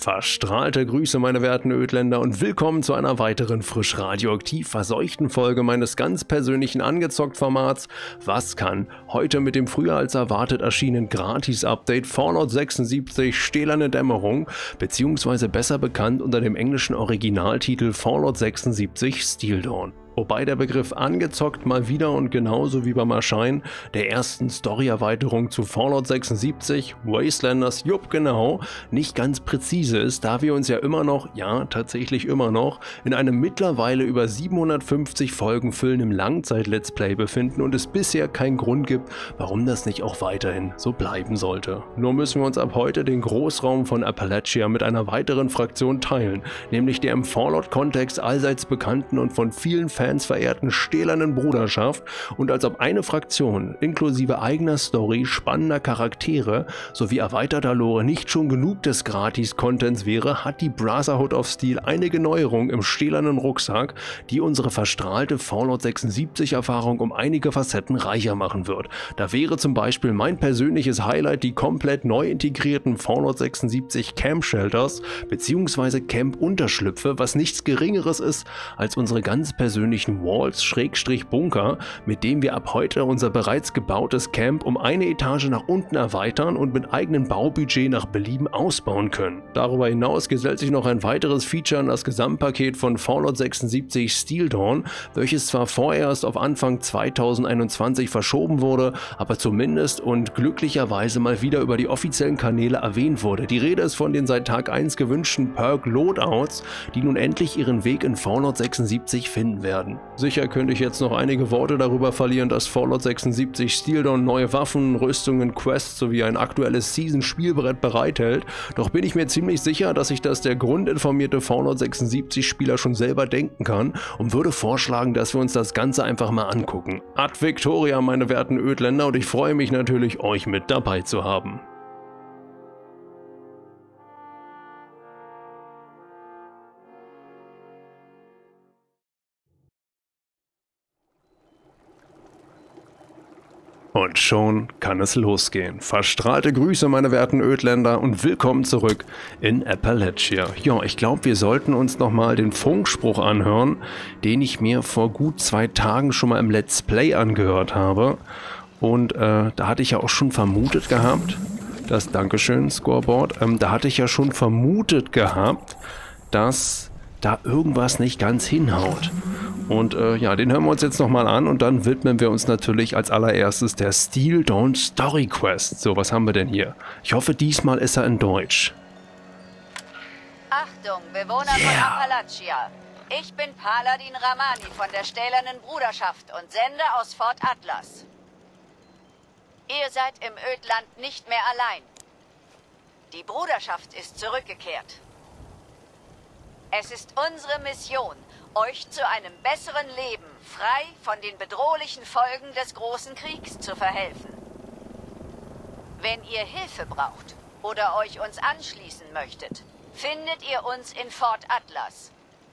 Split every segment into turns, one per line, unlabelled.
Verstrahlte Grüße, meine werten Ödländer, und willkommen zu einer weiteren frisch radioaktiv verseuchten Folge meines ganz persönlichen Angezockt-Formats Was kann? Heute mit dem früher als erwartet erschienenen Gratis-Update Fallout 76 Stählerne Dämmerung, beziehungsweise besser bekannt unter dem englischen Originaltitel Fallout 76 Steel Dawn. Wobei der Begriff angezockt mal wieder und genauso wie beim Erscheinen der ersten Story-Erweiterung zu Fallout 76, Wastelanders, jupp genau, nicht ganz präzise ist, da wir uns ja immer noch, ja tatsächlich immer noch, in einem mittlerweile über 750 Folgen füllenden Langzeit-Let's Play befinden und es bisher keinen Grund gibt, warum das nicht auch weiterhin so bleiben sollte. Nur müssen wir uns ab heute den Großraum von Appalachia mit einer weiteren Fraktion teilen, nämlich der im Fallout-Kontext allseits bekannten und von vielen Fans verehrten stählernen Bruderschaft, und als ob eine Fraktion inklusive eigener Story, spannender Charaktere sowie erweiterter Lore nicht schon genug des Gratis-Contents wäre, hat die Brotherhood of Steel einige Neuerungen im stählernen Rucksack, die unsere verstrahlte Fallout 76 Erfahrung um einige Facetten reicher machen wird. Da wäre zum Beispiel mein persönliches Highlight die komplett neu integrierten Fallout 76 Camp Shelters bzw. Camp Unterschlüpfe, was nichts Geringeres ist als unsere ganz persönlichen Walls-Bunker, mit dem wir ab heute unser bereits gebautes Camp um eine Etage nach unten erweitern und mit eigenem Baubudget nach Belieben ausbauen können. Darüber hinaus gesellt sich noch ein weiteres Feature an das Gesamtpaket von Fallout 76 Steel Dawn, welches zwar vorerst auf Anfang 2021 verschoben wurde, aber zumindest und glücklicherweise mal wieder über die offiziellen Kanäle erwähnt wurde. Die Rede ist von den seit Tag 1 gewünschten Perk Loadouts, die nun endlich ihren Weg in Fallout 76 finden werden. Sicher könnte ich jetzt noch einige Worte darüber verlieren, dass Fallout 76 Steel Dawn neue Waffen, Rüstungen, Quests sowie ein aktuelles Season-Spielbrett bereithält, doch bin ich mir ziemlich sicher, dass sich das der grundinformierte Fallout 76 Spieler schon selber denken kann und würde vorschlagen, dass wir uns das Ganze einfach mal angucken. Ad Victoria, meine werten Ödländer, und ich freue mich natürlich, euch mit dabei zu haben. Und schon kann es losgehen. Verstrahlte Grüße, meine werten Ödländer, und willkommen zurück in Appalachia. Ja, ich glaube, wir sollten uns nochmal den Funkspruch anhören, den ich mir vor gut 2 Tagen schon mal im Let's Play angehört habe. Und da hatte ich ja auch schon vermutet gehabt, dass, Dankeschön, Scoreboard, da hatte ich ja schon vermutet gehabt, dass da irgendwas nicht ganz hinhaut. Und ja, den hören wir uns jetzt nochmal an und dann widmen wir uns natürlich als allererstes der Steel Dawn Story Quest. So, was haben wir denn hier? Ich hoffe, diesmal ist er in Deutsch.
Achtung, Bewohner von Appalachia. Ich bin Paladin Ramani von der Stählernen Bruderschaft und sende aus Fort Atlas. Ihr seid im Ödland nicht mehr allein. Die Bruderschaft ist zurückgekehrt. Es ist unsere Mission, euch zu einem besseren Leben, frei von den bedrohlichen Folgen des großen Kriegs zu verhelfen. Wenn ihr Hilfe braucht oder euch uns anschließen möchtet, findet ihr uns in Fort Atlas.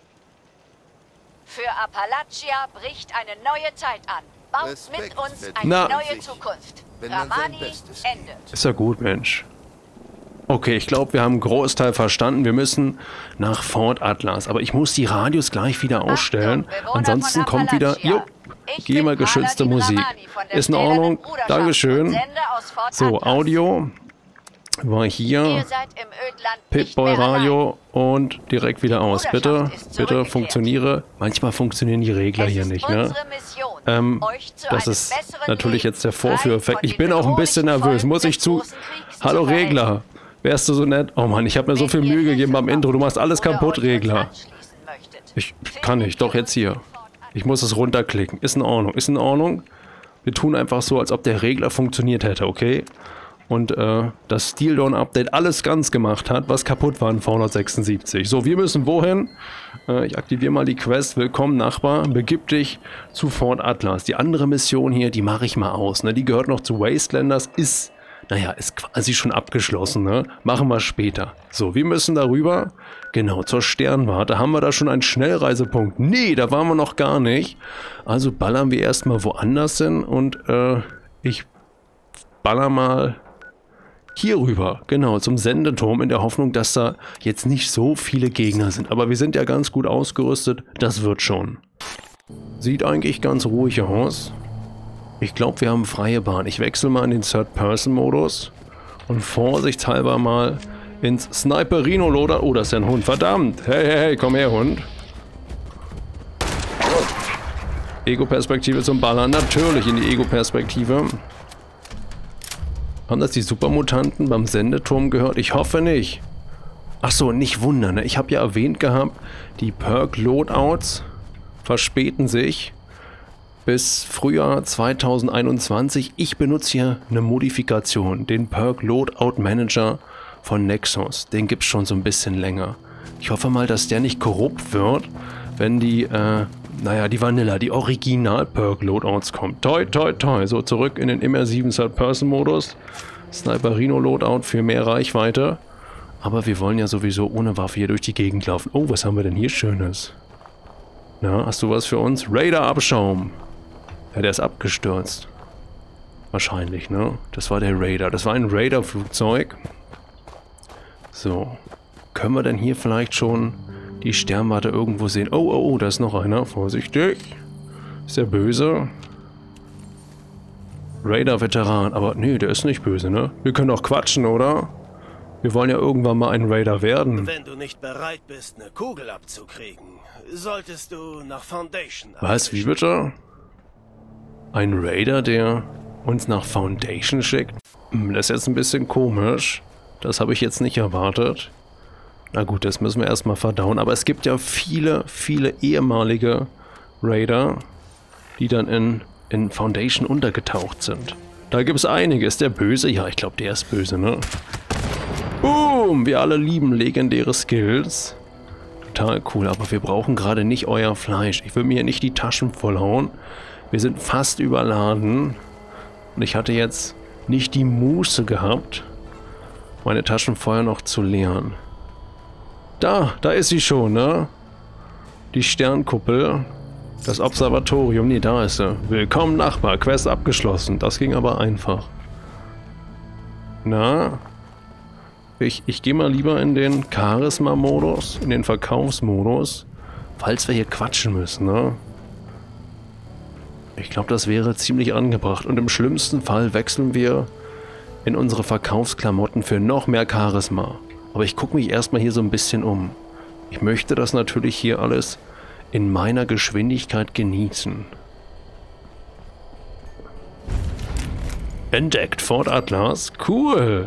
Für Appalachia bricht eine neue Zeit an. Baut mit uns eine neue Zukunft. Ramani endet.
Ist ja gut, Mensch. Okay, ich glaube, wir haben einen Großteil verstanden. Wir müssen nach Fort Atlas. Aber ich muss die Radios gleich wieder ausstellen. Ansonsten kommt wieder, geh mal geschützte Musik. Ist in Ordnung. Dankeschön. So, Audio war hier. Pip-Boy Radio und direkt wieder aus. Bitte, bitte funktioniere. Manchmal funktionieren die Regler hier nicht, ne? Das ist natürlich jetzt der Vorführeffekt. Ich bin auch ein bisschen nervös, muss ich zu... Hallo Regler. Wärst du so nett? Oh Mann, ich habe mir so viel Mühe gegeben beim Intro. Du machst alles kaputt, Regler. Ich kann nicht. Doch, jetzt hier. Ich muss es runterklicken. Ist in Ordnung. Ist in Ordnung. Wir tun einfach so, als ob der Regler funktioniert hätte, okay? Und das Steel Dawn Update alles ganz gemacht hat, was kaputt war in Fallout 76. So, wir müssen wohin? Ich aktiviere mal die Quest. Willkommen, Nachbar. Begib dich zu Fort Atlas. Die andere Mission hier, die mache ich mal aus. Ne? Die gehört noch zu Wastelanders. Ist quasi schon abgeschlossen, ne? Machen wir später. So, wir müssen darüber, genau, zur Sternwarte. Haben wir da schon einen Schnellreisepunkt? Nee, da waren wir noch gar nicht. Also ballern wir erstmal woanders hin und ich baller mal Hier rüber, genau, zum Sendeturm, in der Hoffnung, dass da jetzt nicht so viele Gegner sind. Aber wir sind ja ganz gut ausgerüstet, das wird schon. Sieht eigentlich ganz ruhig aus. Ich glaube, wir haben freie Bahn. Ich wechsle mal in den Third-Person-Modus und vorsichtshalber mal ins Sniperino-Loader. Oh, das ist ja ein Hund, verdammt. Hey, hey, hey, komm her, Hund. Ego-Perspektive zum Ballern, natürlich in die Ego-Perspektive. Haben das die Supermutanten beim Sendeturm gehört? Ich hoffe nicht. Achso, nicht wundern, ne? Ich habe ja erwähnt gehabt, die Perk-Loadouts verspäten sich bis Frühjahr 2021. Ich benutze hier eine Modifikation, den Perk-Loadout-Manager von Nexus. Den gibt es schon so ein bisschen länger. Ich hoffe mal, dass der nicht korrupt wird, wenn die, die Vanilla, die Original-Perk-Loadouts kommt. Toi, toi, toi. So, zurück in den immersiven Third-Person-Modus. Sniperino-Loadout für mehr Reichweite. Aber wir wollen ja sowieso ohne Waffe hier durch die Gegend laufen. Oh, was haben wir denn hier Schönes? Na, hast du was für uns? Raider-Abschaum. Ja, der ist abgestürzt. Wahrscheinlich, ne? Das war der Raider. Das war ein Raider-Flugzeug. So. Können wir denn hier vielleicht schon die Sternwarte irgendwo sehen? Oh, oh, oh, da ist noch einer. Vorsichtig. Ist der böse? Raider-Veteran. Aber nee, der ist nicht böse, ne? Wir können doch quatschen, oder? Wir wollen ja irgendwann mal ein Raider werden.
Wenn du nicht bereit bist, eine Kugel abzukriegen, solltest du nach Foundation.
Was? Wie bitte? Ein Raider, der uns nach Foundation schickt? Das ist jetzt ein bisschen komisch. Das habe ich jetzt nicht erwartet. Na gut, das müssen wir erstmal verdauen. Aber es gibt ja viele, viele ehemalige Raider, die dann in Foundation untergetaucht sind. Da gibt es einige. Ist der böse? Ja, ich glaube, der ist böse, ne? Boom! Wir alle lieben legendäre Skills. Total cool, aber wir brauchen gerade nicht euer Fleisch. Ich will mir hier nicht die Taschen vollhauen. Wir sind fast überladen. Und ich hatte jetzt nicht die Muße gehabt, meine Taschen vorher noch zu leeren. Da ist sie schon, ne? Die Sternkuppel. Das Observatorium. Nee, da ist sie. Willkommen, Nachbar. Quest abgeschlossen. Das ging aber einfach. Na? Ich gehe mal lieber in den Charisma-Modus, in den Verkaufsmodus, falls wir hier quatschen müssen, ne? Ich glaube, das wäre ziemlich angebracht. Und im schlimmsten Fall wechseln wir in unsere Verkaufsklamotten für noch mehr Charisma. Aber ich gucke mich erstmal hier so ein bisschen um. Ich möchte das natürlich hier alles in meiner Geschwindigkeit genießen. Entdeckt, Fort Atlas. Cool.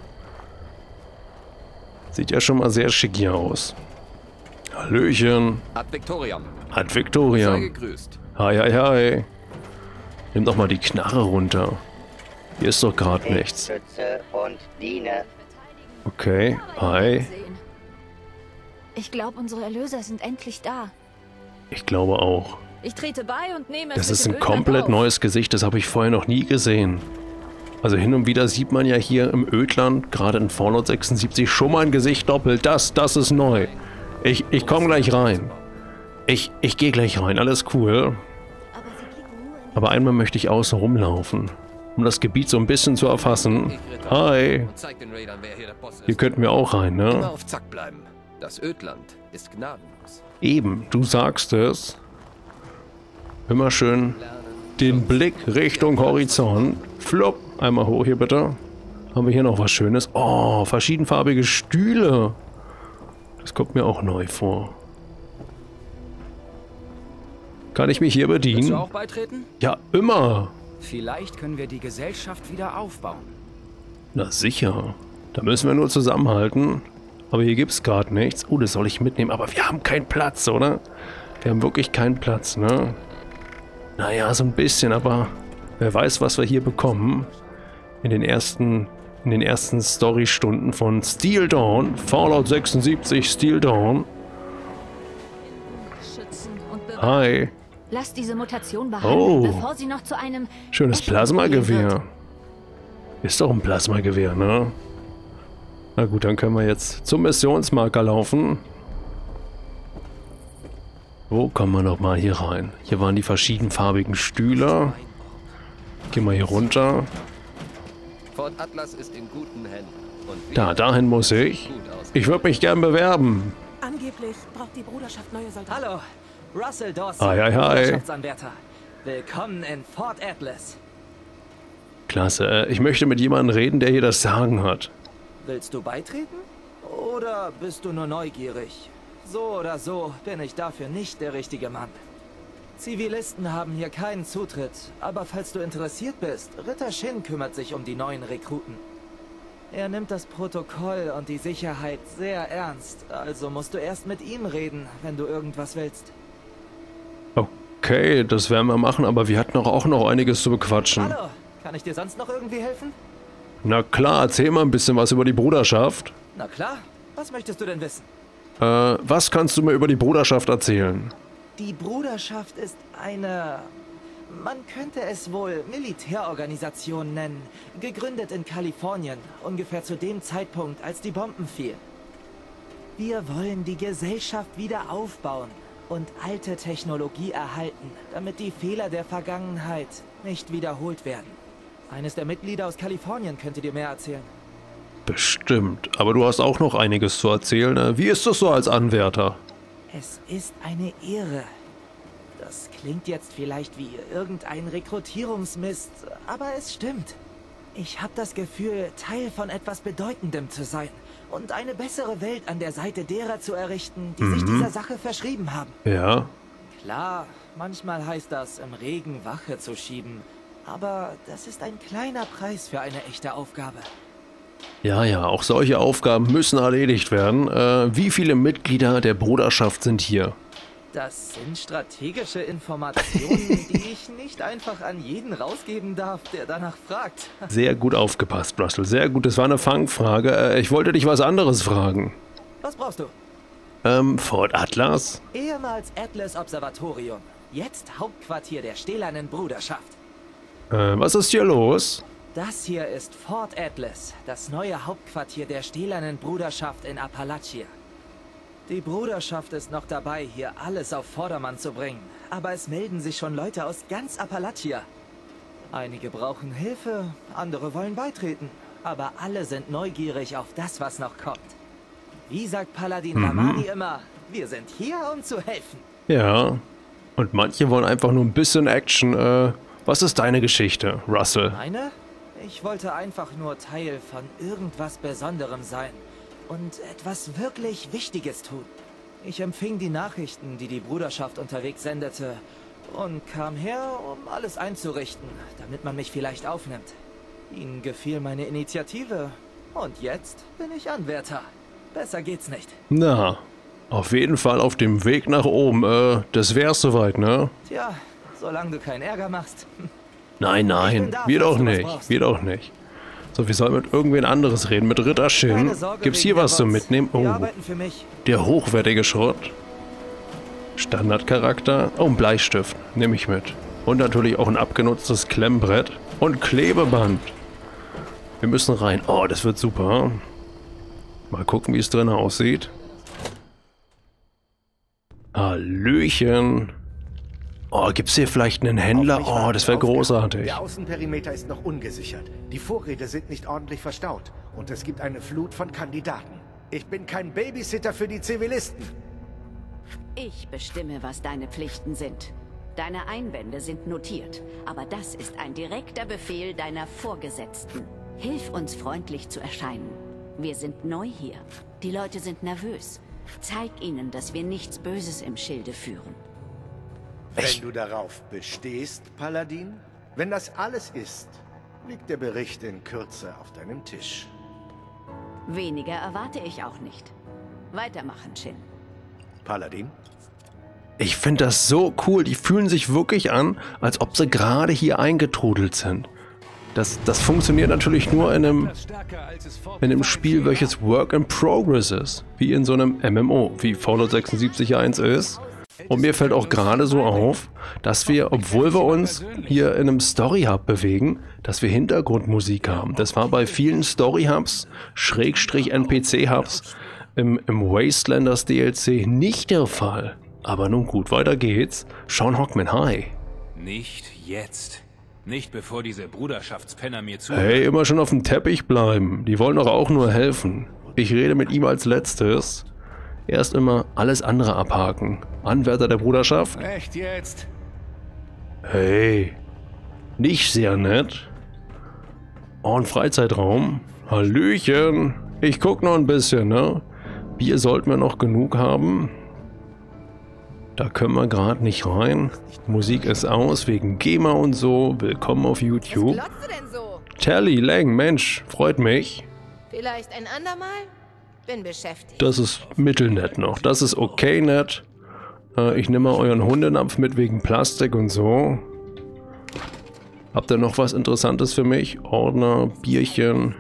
Sieht ja schon mal sehr schick hier aus. Hallöchen.
Ad Victoriam.
Ad Victoriam.
Sei gegrüßt.
Hi, hi, hi. Nimm doch mal die Knarre runter. Hier ist doch gerade nichts.
Schütze und diene.
Okay, hi.
Ich glaube, unsere Erlöser sind endlich da.
Ich glaube auch.
Ich trete bei und nehme
Das
es
ist
mit
ein
dem Ölland
komplett
auf.
neues Gesicht, das habe ich vorher noch nie gesehen. Also hin und wieder sieht man ja hier im Ödland, gerade in Fallout 76, schon mal ein Gesicht doppelt. Das ist neu. Ich komme gleich rein. Ich gehe gleich rein, alles cool. Aber einmal möchte ich außen rumlaufen, um das Gebiet so ein bisschen zu erfassen. Hi.
Und zeig den Raidern, wer hier der Boss ist.
Hier könnten wir auch rein,
Immer
ne?
auf Zack bleiben. Das Ödland ist gnadenlos.
Eben, du sagst es. Immer schön den Blick Richtung Horizont. Flop. Einmal hoch hier bitte. Haben wir hier noch was Schönes? Oh, verschiedenfarbige Stühle. Das kommt mir auch neu vor. Kann ich mich hier
Willst du
bedienen?
auch beitreten?
Ja, immer.
Vielleicht können wir die Gesellschaft wieder aufbauen.
Na sicher. Da müssen wir nur zusammenhalten. Aber hier gibt es gerade nichts. Oh, das soll ich mitnehmen. Aber wir haben keinen Platz, oder? Wir haben wirklich keinen Platz, ne? Naja, so ein bisschen, aber wer weiß, was wir hier bekommen. In den ersten Story-Stunden von Steel Dawn. Fallout 76 Steel Dawn.
Schützen und bewahren.
Hi.
Lass diese Mutation behandeln,
Oh.
bevor sie noch zu einem
Schönes
Echo
Plasmagewehr.
wird.
Ist doch ein Plasmagewehr, ne? Na gut, dann können wir jetzt zum Missionsmarker laufen. Wo kommen wir noch mal hier rein? Hier waren die verschiedenfarbigen Stühle. Gehen wir hier runter.
Fort Atlas ist in guten Händen. Und
Dahin muss ich.
gut aus.
Ich würde mich gern bewerben.
Angeblich braucht die Bruderschaft neue Soldaten.
Hallo, Russell Dawson,
Hi, hi, hi.
Bruderschaftsanwärter. Willkommen in Fort Atlas.
Klasse. Ich möchte mit jemandem reden, der hier das Sagen hat.
Willst du beitreten? Oder bist du nur neugierig? So oder so bin ich dafür nicht der richtige Mann. Zivilisten haben hier keinen Zutritt, aber falls du interessiert bist, Ritter Shin kümmert sich um die neuen Rekruten. Er nimmt das Protokoll und die Sicherheit sehr ernst, also musst du erst mit ihm reden, wenn du irgendwas willst.
Okay, das werden wir machen, aber wir hatten auch noch einiges zu bequatschen.
Hallo, kann ich dir sonst noch irgendwie helfen?
Na klar, erzähl mal ein bisschen was über die Bruderschaft.
Na klar, was möchtest du denn wissen?
Was kannst du mir über die Bruderschaft erzählen?
Die Bruderschaft ist eine, man könnte es wohl Militärorganisation nennen, gegründet in Kalifornien, ungefähr zu dem Zeitpunkt, als die Bomben fielen. Wir wollen die Gesellschaft wieder aufbauen und alte Technologie erhalten, damit die Fehler der Vergangenheit nicht wiederholt werden. Eines der Mitglieder aus Kalifornien könnte dir mehr erzählen.
Bestimmt, aber du hast auch noch einiges zu erzählen. Wie ist es so als Anwärter?
Es ist eine Ehre. Das klingt jetzt vielleicht wie irgendein Rekrutierungsmist, aber es stimmt. Ich habe das Gefühl, Teil von etwas Bedeutendem zu sein und eine bessere Welt an der Seite derer zu errichten, die sich dieser Sache verschrieben haben.
Ja.
Klar, manchmal heißt das, im Regen Wache zu schieben, aber das ist ein kleiner Preis für eine echte Aufgabe.
Ja, auch solche Aufgaben müssen erledigt werden. Wie viele Mitglieder der Bruderschaft sind hier?
Das sind strategische Informationen, die ich nicht einfach an jeden rausgeben darf, der danach fragt.
Sehr gut aufgepasst, Russell. Sehr gut, das war eine Fangfrage. Ich wollte dich was anderes fragen.
Was brauchst du?
Fort Atlas?
Ehemals Atlas Observatorium. Jetzt Hauptquartier der Stählernen Bruderschaft.
Was ist hier los?
Das hier ist Fort Atlas, das neue Hauptquartier der Stählernen Bruderschaft in Appalachia. Die Bruderschaft ist noch dabei, hier alles auf Vordermann zu bringen. Aber es melden sich schon Leute aus ganz Appalachia. Einige brauchen Hilfe, andere wollen beitreten. Aber alle sind neugierig auf das, was noch kommt. Wie sagt Paladin Ramani immer, wir sind hier, um zu helfen.
Ja, und manche wollen einfach nur ein bisschen Action. Was ist deine Geschichte, Russell?
Meine? Ich wollte einfach nur Teil von irgendwas Besonderem sein und etwas wirklich Wichtiges tun. Ich empfing die Nachrichten, die die Bruderschaft unterwegs sendete und kam her, um alles einzurichten, damit man mich vielleicht aufnimmt. Ihnen gefiel meine Initiative und jetzt bin ich Anwärter. Besser geht's nicht.
Na, auf jeden Fall auf dem Weg nach oben. Das wär's soweit, ne?
Tja, solange du keinen Ärger machst.
Nein, wir doch nicht. So, wir sollen mit irgendwen anderes reden. Mit Ritter Shin. Gibt's hier was zum Mitnehmen? Oh, der hochwertige Schrott. Standardcharakter. Oh, ein Bleistift. Nehme ich mit. Und natürlich auch ein abgenutztes Klemmbrett. Und Klebeband. Wir müssen rein. Oh, das wird super. Mal gucken, wie es drin aussieht. Hallöchen. Oh, gibt's hier vielleicht einen Händler? Oh, das wäre großartig.
Der Außenperimeter ist noch ungesichert. Die Vorräte sind nicht ordentlich verstaut. Und es gibt eine Flut von Kandidaten. Ich bin kein Babysitter für die Zivilisten.
Ich bestimme, was deine Pflichten sind. Deine Einwände sind notiert, aber das ist ein direkter Befehl deiner Vorgesetzten. Hilf uns freundlich zu erscheinen. Wir sind neu hier. Die Leute sind nervös. Zeig ihnen, dass wir nichts Böses im Schilde führen.
Wenn du darauf bestehst, Paladin, wenn das alles ist, liegt der Bericht in Kürze auf deinem Tisch.
Weniger erwarte ich auch nicht. Weitermachen, Shin.
Paladin?
Ich finde das so cool. Die fühlen sich wirklich an, als ob sie gerade hier eingetrudelt sind. Das funktioniert natürlich nur in einem Spiel, welches Work in Progress ist. Wie in so einem MMO, wie Fallout 76 1 ist. Und mir fällt auch gerade so auf, dass wir, obwohl wir uns hier in einem Story-Hub bewegen, dass wir Hintergrundmusik haben. Das war bei vielen Story-Hubs, /NPC-Hubs, im Wastelanders DLC nicht der Fall. Aber nun gut, weiter geht's. Sean Hockman, hi.
Nicht jetzt. Nicht bevor diese Bruderschaftspenner mir zuhören.
Hey, immer schon auf dem Teppich bleiben. Die wollen doch auch nur helfen. Ich rede mit ihm als letztes. Erst immer alles andere abhaken. Anwärter der Bruderschaft?
Echt jetzt?
Hey, nicht sehr nett. Oh, ein Freizeitraum. Hallöchen. Ich guck noch ein bisschen, ne? Bier sollten wir noch genug haben. Da können wir gerade nicht rein. Musik ist aus, wegen GEMA und so. Willkommen auf YouTube.
Was glotzt du denn so?
Telly, Lang, Mensch, freut mich.
Vielleicht ein andermal? Bin beschäftigt.
Das ist mittelnett noch. Das ist okay nett. Ich nehme mal euren Hundenapf mit wegen Plastik und so. Habt ihr noch was Interessantes für mich? Ordner, Bierchen.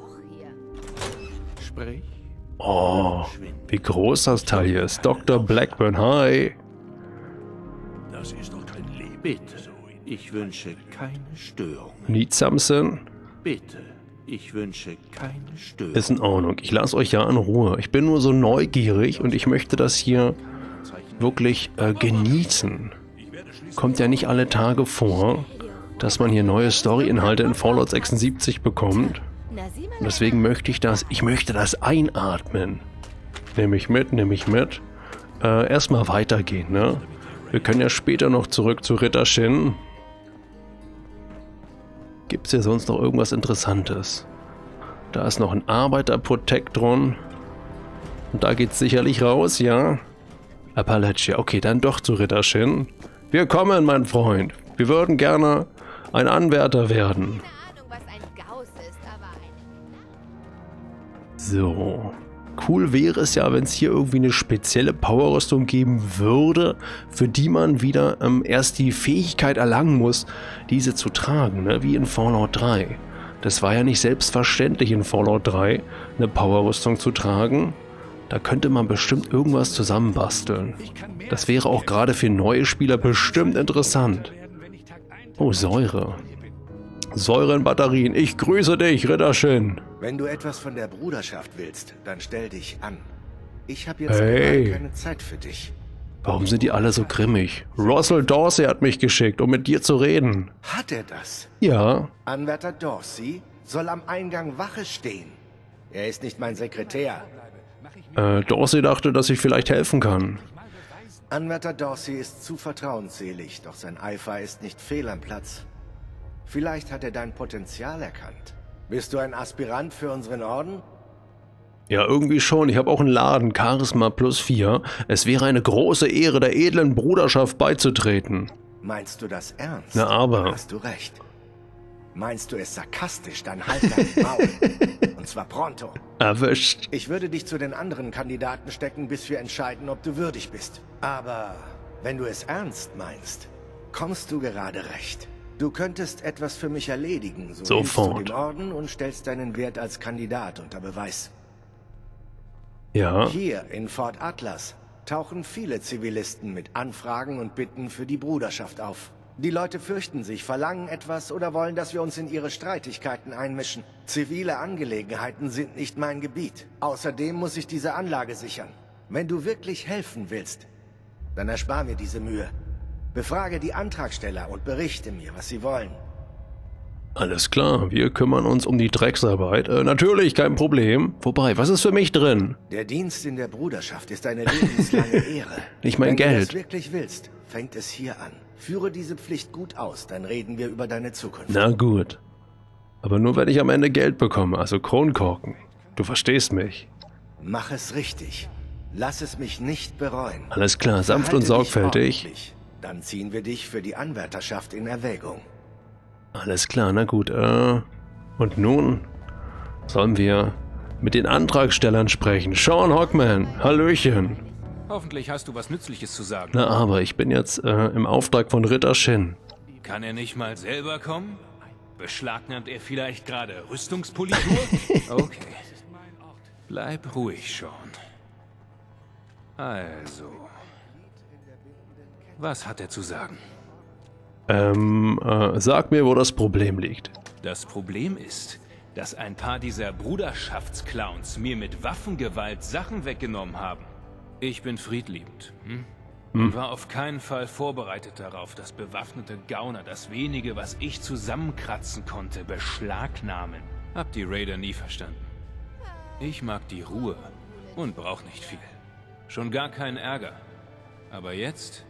Sprich.
Oh, wie groß das Teil hier ist. Dr. Blackburn, hi.
Das ist doch kein Leben. Bitte, ich wünsche keine Störung.
Need something?
Bitte, ich wünsche keine Störung.
Ist in Ordnung. Ich lasse euch ja in Ruhe. Ich bin nur so neugierig und ich möchte das hier wirklich genießen. Kommt ja nicht alle Tage vor, dass man hier neue Story-Inhalte in Fallout 76 bekommt. Und deswegen möchte ich das einatmen. Nehme ich mit. Erstmal weitergehen, ne? Wir können ja später noch zurück zu Ritter Shin. Gibt es hier sonst noch irgendwas Interessantes? Da ist noch ein Arbeiterprotektron. Und da geht's sicherlich raus, ja? Appalachia. Okay, dann doch zu Ritter Shin. Wir kommen, mein Freund. Wir würden gerne ein Anwärter werden. So. Cool wäre es ja, wenn es hier irgendwie eine spezielle Powerrüstung geben würde, für die man wieder erst die Fähigkeit erlangen muss, diese zu tragen, ne? Wie in Fallout 3. Das war ja nicht selbstverständlich in Fallout 3, eine Powerrüstung zu tragen. Da könnte man bestimmt irgendwas zusammenbasteln. Das wäre auch gerade für neue Spieler bestimmt interessant. Oh, Säure. Säure in Batterien. Ich grüße dich, Ritter Shin.
Wenn du etwas von der Bruderschaft willst, dann stell dich an. Ich habe jetzt gerade keine Zeit für dich.
Warum sind die alle so grimmig? Russell Dorsey hat mich geschickt, um mit dir zu reden.
Hat er das?
Ja.
Anwärter Dorsey soll am Eingang Wache stehen. Er ist nicht mein Sekretär.
Dorsey dachte, dass ich vielleicht helfen kann.
Anwärter Dorsey ist zu vertrauensselig, doch sein Eifer ist nicht fehl am Platz. Vielleicht hat er dein Potenzial erkannt. Bist du ein Aspirant für unseren Orden?
Ja, irgendwie schon. Ich habe auch einen Laden, Charisma +4. Es wäre eine große Ehre, der edlen Bruderschaft beizutreten.
Meinst du das ernst?
Na aber.
Hast du recht. Meinst du es sarkastisch, dann halt dein Maul. Und zwar pronto.
Erwischt.
Ich würde dich zu den anderen Kandidaten stecken, bis wir entscheiden, ob du würdig bist. Aber wenn du es ernst meinst, kommst du gerade recht. Du könntest etwas für mich erledigen, so
sofort.
Hilfst du dem Orden und stellst deinen Wert als Kandidat unter Beweis.
Ja.
Hier in Fort Atlas tauchen viele Zivilisten mit Anfragen und Bitten für die Bruderschaft auf. Die Leute fürchten sich, verlangen etwas oder wollen, dass wir uns in ihre Streitigkeiten einmischen. Zivile Angelegenheiten sind nicht mein Gebiet. Außerdem muss ich diese Anlage sichern. Wenn du wirklich helfen willst, dann erspar mir diese Mühe. Befrage die Antragsteller und berichte mir, was sie wollen.
Alles klar, wir kümmern uns um die Drecksarbeit. Natürlich, kein Problem. Wobei, was ist für mich drin?
Der Dienst in der Bruderschaft ist eine lebenslange Ehre.
Nicht mein Geld.
Wenn du das wirklich willst, fängt es hier an. Führe diese Pflicht gut aus, dann reden wir über deine Zukunft.
Na gut. Aber nur, wenn ich am Ende Geld bekomme, also Kronkorken. Du verstehst mich.
Mach es richtig. Lass es mich nicht bereuen.
Alles klar, sanft und sorgfältig.
Dann ziehen wir dich für die Anwärterschaft in Erwägung.
Alles klar, na gut. Und nun sollen wir mit den Antragstellern sprechen. Sean Hockman, hallöchen.
Hoffentlich hast du was Nützliches zu sagen.
Na aber, ich bin jetzt im Auftrag von Ritter Shin.
Kann er nicht mal selber kommen? Beschlagnahmt er vielleicht gerade Rüstungspolitur? Okay. Bleib ruhig, Sean. Also... Was hat er zu sagen?
Sag mir, wo das Problem liegt.
Das Problem ist, dass ein paar dieser Bruderschaftsclowns mir mit Waffengewalt Sachen weggenommen haben. Ich bin friedliebend. und war auf keinen Fall vorbereitet darauf, dass bewaffnete Gauner das wenige, was ich zusammenkratzen konnte, beschlagnahmen. Hab die Raider nie verstanden. Ich mag die Ruhe und brauch nicht viel. Schon gar keinen Ärger. Aber jetzt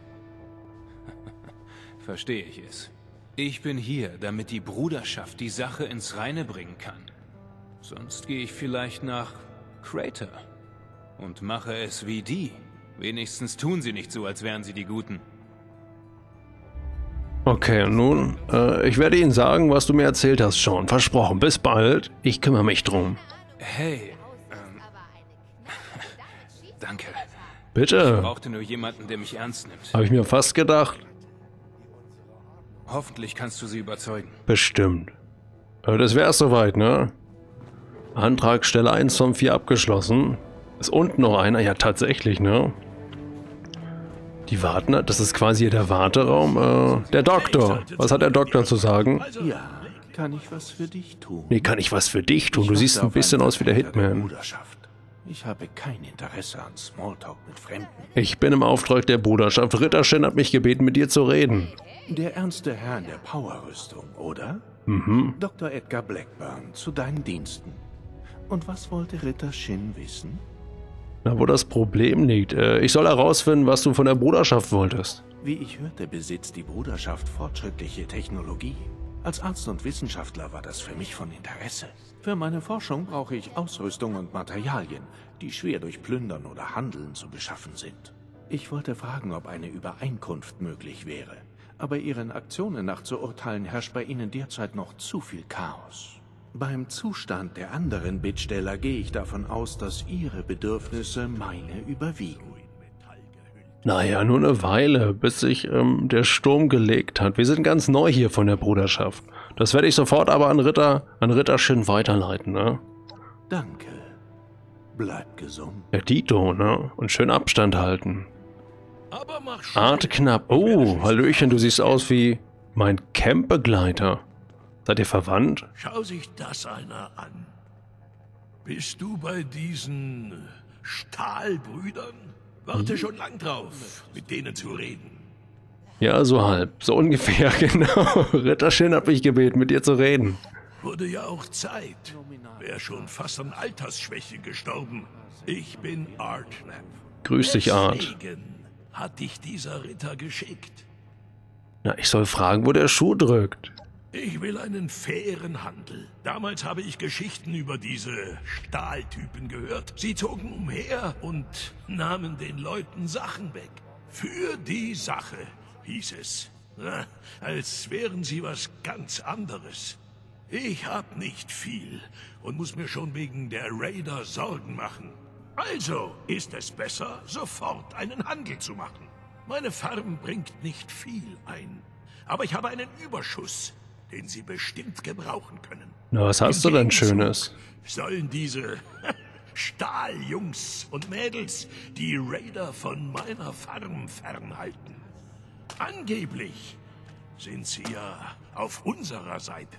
verstehe ich es. Ich bin hier, damit die Bruderschaft die Sache ins Reine bringen kann. Sonst gehe ich vielleicht nach Crater und mache es wie die. Wenigstens tun sie nicht so, als wären sie die Guten.
Okay, nun, ich werde Ihnen sagen, was du mir erzählt hast, Sean. Versprochen, bis bald. Ich kümmere mich drum.
Hey, danke.
Bitte.
Ich brauchte nur jemanden, der mich ernst nimmt.
Habe ich mir fast gedacht.
Hoffentlich kannst du sie überzeugen.
Bestimmt. Das wäre es soweit, ne? Antragstelle 1 von 4 abgeschlossen. Ist unten noch einer? Ja, tatsächlich, ne? Die warten, das ist quasi hier der Warteraum. Der Doktor. Was hat der Doktor zu sagen?
Ja, kann ich was für dich tun?
Nee, kann ich was für dich tun? Du siehst ein bisschen aus wie der Hitman.
Ich habe kein Interesse an Smalltalk mit Fremden.
Ich bin im Auftrag der Bruderschaft. Ritter Shin hat mich gebeten, mit dir zu reden.
Der ernste Herr in der Powerrüstung, oder?
Mhm.
Dr. Edgar Blackburn, zu deinen Diensten. Und was wollte Ritter Shin wissen?
Na, wo das Problem liegt. Ich soll herausfinden, was du von der Bruderschaft wolltest.
Wie ich hörte, besitzt die Bruderschaft fortschrittliche Technologie. Als Arzt und Wissenschaftler war das für mich von Interesse. Für meine Forschung brauche ich Ausrüstung und Materialien, die schwer durch Plündern oder Handeln zu beschaffen sind. Ich wollte fragen, ob eine Übereinkunft möglich wäre. Aber Ihren Aktionen nach zu urteilen, herrscht bei Ihnen derzeit noch zu viel Chaos. Beim Zustand der anderen Bittsteller gehe ich davon aus, dass Ihre Bedürfnisse meine überwiegen.
Naja, nur eine Weile, bis sich der Sturm gelegt hat. Wir sind ganz neu hier von der Bruderschaft. Das werde ich sofort aber an Ritter Shin weiterleiten, ne?
Danke. Bleib gesund.
Der Dito, ne? Und schön Abstand halten. Art knapp. Oh, Hallöchen, du siehst aus wie mein Campbegleiter. Seid ihr verwandt?
Schau sich das einer an. Bist du bei diesen Stahlbrüdern? Warte schon lang drauf, mit denen zu reden.
Ja, so halb. So ungefähr, genau. Ritter Shin hat mich gebeten, mit dir zu reden.
Wurde ja auch Zeit. Wär schon fast an Altersschwäche gestorben. Ich bin Art.
Grüß dich, Art.
Deswegen hat dich dieser Ritter geschickt.
Na, ich soll fragen, wo der Schuh drückt.
Ich will einen fairen Handel. Damals habe ich Geschichten über diese Stahltypen gehört. Sie zogen umher und nahmen den Leuten Sachen weg. Für die Sache, hieß es. Na, als wären sie was ganz anderes. Ich hab nicht viel und muss mir schon wegen der Raider Sorgen machen. Also ist es besser, sofort einen Handel zu machen. Meine Farm bringt nicht viel ein, aber ich habe einen Überschuss, den Sie bestimmt gebrauchen können.
Na, was hast du denn Schönes?
Sollen diese Stahljungs und Mädels die Raider von meiner Farm fernhalten? Angeblich sind sie ja auf unserer Seite.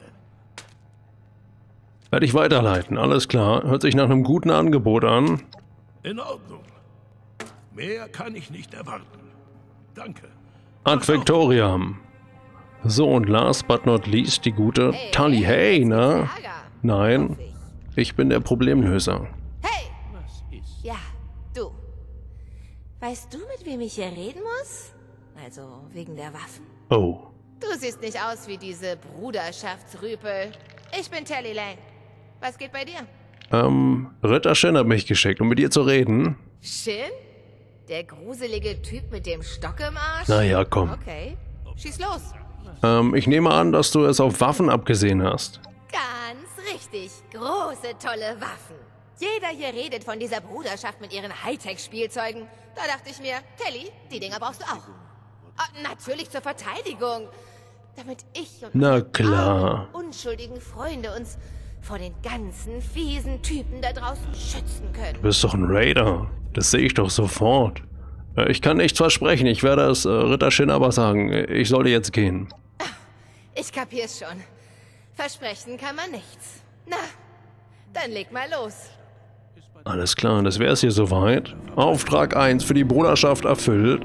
Werde ich weiterleiten, alles klar. Hört sich nach einem guten Angebot an.
In Ordnung. Mehr kann ich nicht erwarten. Danke.
Ad Victoriam. So, und last but not least die gute Tully. Hey, ne? Nein, ich bin der Problemlöser.
Hey! Ja, du. Weißt du, mit wem ich hier reden muss? Also, wegen der Waffen?
Oh.
Du siehst nicht aus wie diese Bruderschaftsrüpel. Ich bin Telly Lang. Was geht bei dir?
Ritter Shin hat mich geschickt, um mit dir zu reden.
Shin? Der gruselige Typ mit dem Stock im Arsch?
Naja, komm.
Okay, schieß los.
Ich nehme an, dass du es auf Waffen abgesehen hast.
Ganz richtig. Große, tolle Waffen. Jeder hier redet von dieser Bruderschaft mit ihren Hightech-Spielzeugen. Da dachte ich mir, Telly, die Dinger brauchst du auch. Natürlich zur Verteidigung. Damit ich und
Na
meine
klar.
armen, unschuldigen Freunde uns vor den ganzen fiesen Typen da draußen schützen können.
Du bist doch ein Raider. Das sehe ich doch sofort. Ich kann nichts versprechen. Ich werde es Ritter Shin aber sagen. Ich sollte jetzt gehen.
Ich kapier's schon. Versprechen kann man nichts. Na, dann leg mal los.
Alles klar, das wäre es hier soweit. Auftrag 1 für die Bruderschaft erfüllt.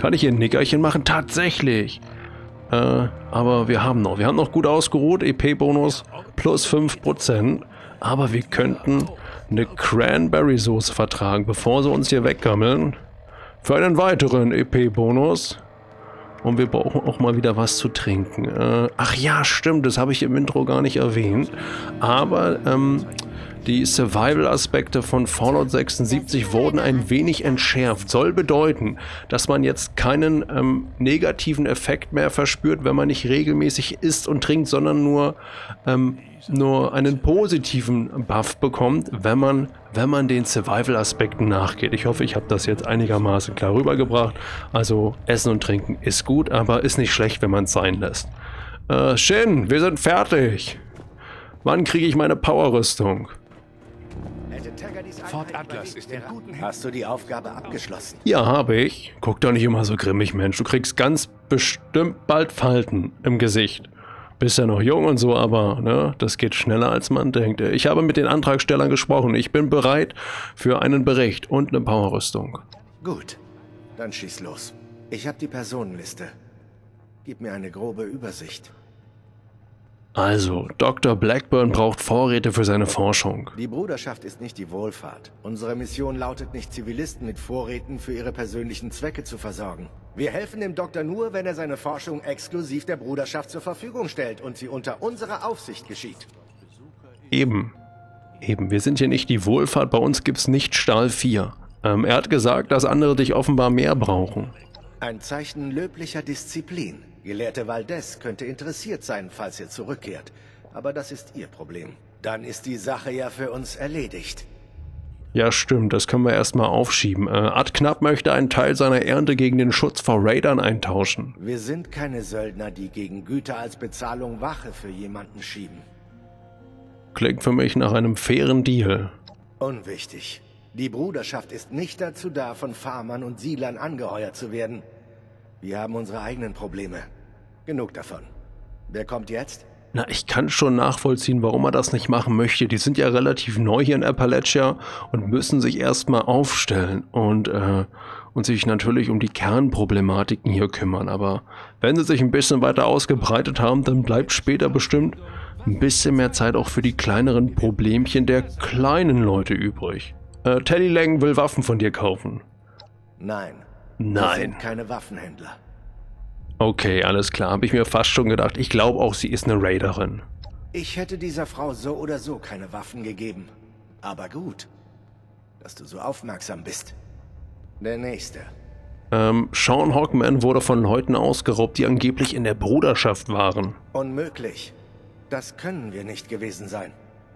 Kann ich hier ein Nickerchen machen? Tatsächlich. Aber wir haben noch gut ausgeruht. EP-Bonus plus 5%. Aber wir könnten eine Cranberry-Soße vertragen, bevor sie uns hier weggammeln. Für einen weiteren EP-Bonus. Und wir brauchen auch mal wieder was zu trinken. Ach ja, stimmt, das habe ich im Intro gar nicht erwähnt. Aber die Survival-Aspekte von Fallout 76 wurden ein wenig entschärft. Soll bedeuten, dass man jetzt keinen negativen Effekt mehr verspürt, wenn man nicht regelmäßig isst und trinkt, sondern nur einen positiven Buff bekommt, wenn man den Survival-Aspekten nachgeht. Ich hoffe, ich habe das jetzt einigermaßen klar rübergebracht. Also Essen und Trinken ist gut, aber ist nicht schlecht, wenn man es sein lässt. Shin, wir sind fertig. Wann kriege ich meine Power-Rüstung?
Fort Atlas ist in guten Händen. Hast du die Aufgabe abgeschlossen?
Ja, habe ich. Guck doch nicht immer so grimmig, Mensch. Du kriegst ganz bestimmt bald Falten im Gesicht. Bist ja noch jung und so, aber ne, das geht schneller, als man denkt. Ich habe mit den Antragstellern gesprochen. Ich bin bereit für einen Bericht und eine Powerrüstung.
Gut, dann schieß los. Ich habe die Personenliste. Gib mir eine grobe Übersicht.
Also, Dr. Blackburn braucht Vorräte für seine Forschung.
Die Bruderschaft ist nicht die Wohlfahrt. Unsere Mission lautet nicht, Zivilisten mit Vorräten für ihre persönlichen Zwecke zu versorgen. Wir helfen dem Doktor nur, wenn er seine Forschung exklusiv der Bruderschaft zur Verfügung stellt und sie unter unserer Aufsicht geschieht.
Eben. Wir sind hier nicht die Wohlfahrt, bei uns gibt's nicht Stahl 4. Er hat gesagt, dass andere dich offenbar mehr brauchen.
Ein Zeichen löblicher Disziplin. Gelehrte Valdez könnte interessiert sein, falls ihr zurückkehrt. Aber das ist ihr Problem. Dann ist die Sache ja für uns erledigt.
Ja, stimmt. Das können wir erstmal aufschieben. Ad Knapp möchte einen Teil seiner Ernte gegen den Schutz vor Raidern eintauschen.
Wir sind keine Söldner, die gegen Güter als Bezahlung Wache für jemanden schieben.
Klingt für mich nach einem fairen Deal.
Unwichtig. Die Bruderschaft ist nicht dazu da, von Farmern und Siedlern angeheuert zu werden. Wir haben unsere eigenen Probleme. Genug davon. Wer kommt jetzt?
Na, ich kann schon nachvollziehen, warum er das nicht machen möchte. Die sind ja relativ neu hier in Appalachia und müssen sich erstmal aufstellen und sich natürlich um die Kernproblematiken hier kümmern. Aber wenn sie sich ein bisschen weiter ausgebreitet haben, dann bleibt später bestimmt ein bisschen mehr Zeit auch für die kleineren Problemchen der kleinen Leute übrig. Teddy Lang will Waffen von dir kaufen.
Nein.
Nein.
Wir sind keine Waffenhändler.
Okay, alles klar. Habe ich mir fast schon gedacht. Ich glaube auch, sie ist eine Raiderin.
Ich hätte dieser Frau so oder so keine Waffen gegeben. Aber gut, dass du so aufmerksam bist. Der Nächste.
Sean Hawkman wurde von Leuten ausgeraubt, die angeblich in der Bruderschaft waren.
Unmöglich. Das können wir nicht gewesen sein.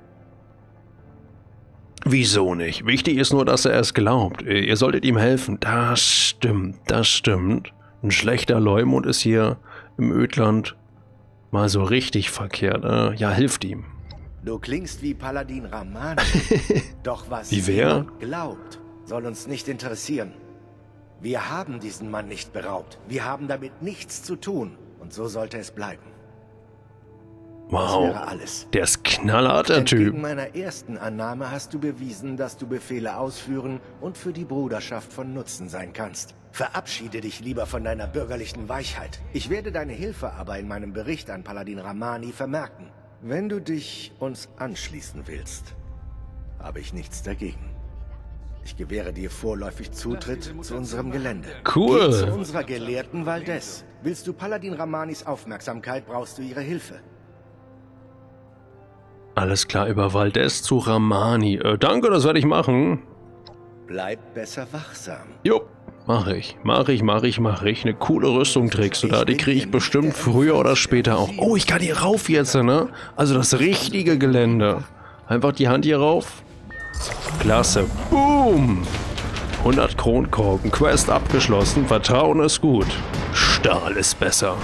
Wieso nicht? Wichtig ist nur, dass er es glaubt. Ihr solltet ihm helfen. Das stimmt, das stimmt. Ein schlechter Leumund ist hier im Ödland mal so richtig verkehrt. Ja, hilft ihm.
Du klingst wie Paladin Ramani. Doch was
er
glaubt, soll uns nicht interessieren. Wir haben diesen Mann nicht beraubt. Wir haben damit nichts zu tun. Und so sollte es bleiben.
Wow,
das wäre alles.
Der ist knallhart, der Typ.
Entgegen meiner ersten Annahme hast du bewiesen, dass du Befehle ausführen und für die Bruderschaft von Nutzen sein kannst. Verabschiede dich lieber von deiner bürgerlichen Weichheit. Ich werde deine Hilfe aber in meinem Bericht an Paladin Ramani vermerken. Wenn du dich uns anschließen willst, habe ich nichts dagegen. Ich gewähre dir vorläufig Zutritt zu unserem Gelände.
Cool.
Geh zu unserer Gelehrten Valdez. Willst du Paladin Ramanis Aufmerksamkeit, brauchst du ihre Hilfe.
Alles klar, über Valdez zu Ramani. Danke, das werde ich machen.
Bleib besser wachsam.
Jo, mach ich. Eine coole Rüstung trägst du da. Die kriege ich bestimmt früher oder später auch. Oh, ich kann hier rauf jetzt, ne? Also das richtige Gelände. Einfach die Hand hier rauf. Klasse. Boom. 100 Kronkorken. Quest abgeschlossen. Vertrauen ist gut. Stahl ist besser.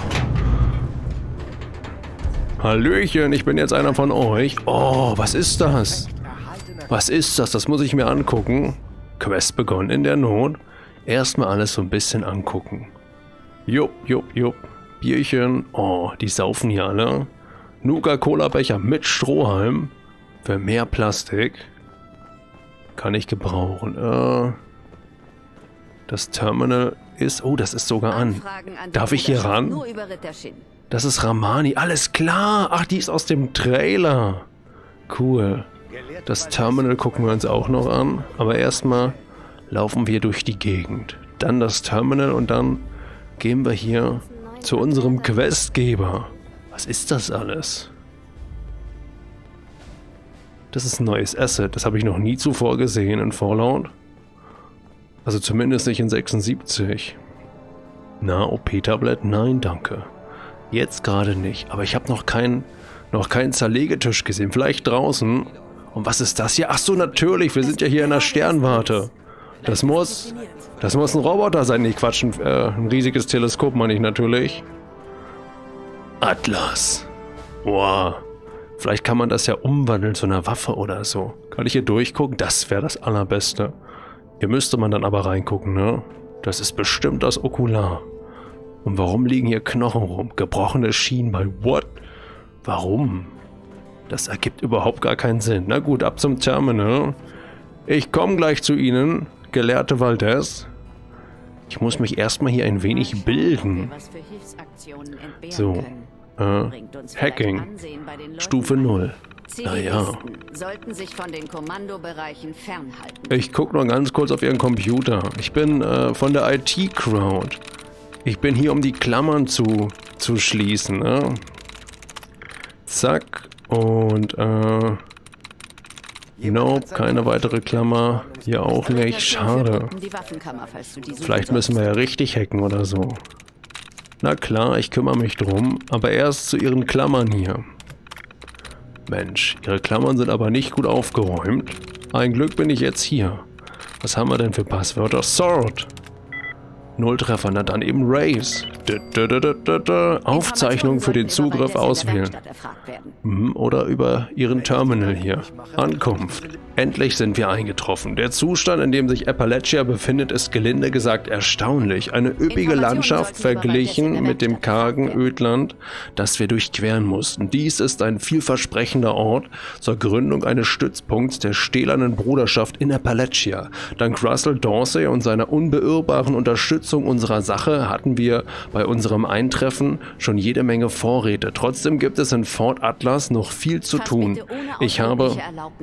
Hallöchen, ich bin jetzt einer von euch. Oh, was ist das? Was ist das? Das muss ich mir angucken. Quest begonnen in der Not. Erstmal alles so ein bisschen angucken. Jupp. Bierchen. Oh, die saufen hier alle. Nuka-Cola-Becher mit Strohhalm. Für mehr Plastik. Kann ich gebrauchen. Das Terminal ist... Oh, das ist sogar an. Darf ich hier ran? Das ist Ramani. Alles klar. Ach, die ist aus dem Trailer. Cool. Das Terminal gucken wir uns auch noch an. Aber erstmal laufen wir durch die Gegend. Dann das Terminal und dann gehen wir hier zu unserem Questgeber. Was ist das alles? Das ist ein neues Asset. Das habe ich noch nie zuvor gesehen in Fallout. Also zumindest nicht in 76. Na, OP-Tablett? Nein, danke. Jetzt gerade nicht. Aber ich habe noch keinen Zerlegetisch gesehen. Vielleicht draußen. Und was ist das hier? Ach so, natürlich. Wir sind ja hier in der Sternwarte. Das muss ein Roboter sein. Nee, Quatsch. Ein riesiges Teleskop meine ich natürlich. Atlas. Wow. Vielleicht kann man das ja umwandeln zu einer Waffe oder so. Kann ich hier durchgucken? Das wäre das Allerbeste. Hier müsste man dann aber reingucken, ne? Das ist bestimmt das Okular. Und warum liegen hier Knochen rum? Gebrochene Schienbein. What? Warum? Das ergibt überhaupt gar keinen Sinn. Na gut, ab zum Terminal. Ich komme gleich zu Ihnen, gelehrte Valdez. Ich muss mich erstmal hier ein wenig bilden. So. Hacking. Stufe 0. Naja.
Sollten sich von den Kommandobereichen fernhalten.
Ich gucke nur ganz kurz auf Ihren Computer. Ich bin von der IT-Crowd. Ich bin hier, um die Klammern zu schließen. Ne? Zack. Und nope, keine weitere Klammer. Hier auch nicht. Schade. Vielleicht müssen wir ja richtig hacken oder so. Na klar, ich kümmere mich drum. Aber erst zu Ihren Klammern hier. Mensch, Ihre Klammern sind aber nicht gut aufgeräumt. Ein Glück bin ich jetzt hier. Was haben wir denn für Passwörter? Sword. Nulltreffer, na dann eben Race. Aufzeichnung für den Zugriff auswählen. Oder über Ihren Terminal hier. Ankunft. Endlich sind wir eingetroffen. Der Zustand, in dem sich Appalachia befindet, ist gelinde gesagt erstaunlich. Eine üppige Landschaft verglichen mit dem kargen Ödland, das wir durchqueren mussten. Dies ist ein vielversprechender Ort zur Gründung eines Stützpunkts der stählernen Bruderschaft in Appalachia. Dank Russell Dorsey und seiner unbeirrbaren Unterstützung unserer Sache hatten wir bei unserem Eintreffen schon jede Menge Vorräte. Trotzdem gibt es in Fort Atlas noch viel zu tun. Ich habe...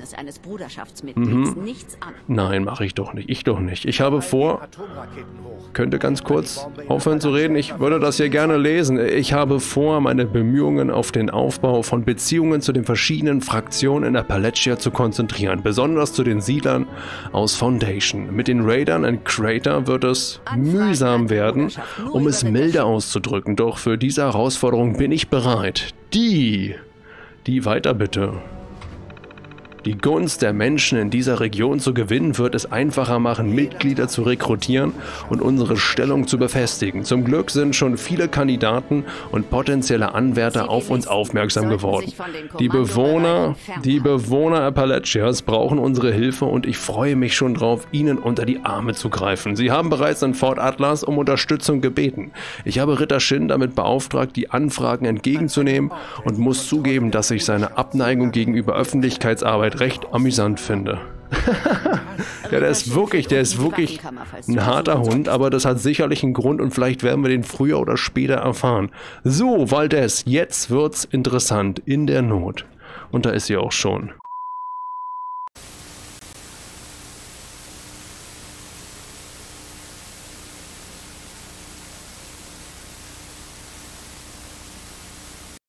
Nein, mache ich doch nicht. Ich doch nicht. Ich habe vor... Könnte ganz kurz aufhören zu reden? Ich würde das hier gerne lesen. Ich habe vor, meine Bemühungen auf den Aufbau von Beziehungen zu den verschiedenen Fraktionen in Appalachia zu konzentrieren. Besonders zu den Siedlern aus Foundation. Mit den Raidern in Crater wird es mühsam werden, um es milde auszudrücken. Doch für diese Herausforderung bin ich bereit. Die weiter bitte. Die Gunst der Menschen in dieser Region zu gewinnen, wird es einfacher machen, Mitglieder zu rekrutieren und unsere Stellung zu befestigen. Zum Glück sind schon viele Kandidaten und potenzielle Anwärter auf uns aufmerksam geworden. Die Bewohner Appalachias brauchen unsere Hilfe und ich freue mich schon drauf, ihnen unter die Arme zu greifen. Sie haben bereits in Fort Atlas um Unterstützung gebeten. Ich habe Ritter Shin damit beauftragt, die Anfragen entgegenzunehmen und muss zugeben, dass ich seine Abneigung gegenüber Öffentlichkeitsarbeit recht amüsant finde. Ja, der ist wirklich ein harter Hund, aber das hat sicherlich einen Grund und vielleicht werden wir den früher oder später erfahren. So, Valdez, jetzt wird's interessant in der Not. Und da ist sie auch schon.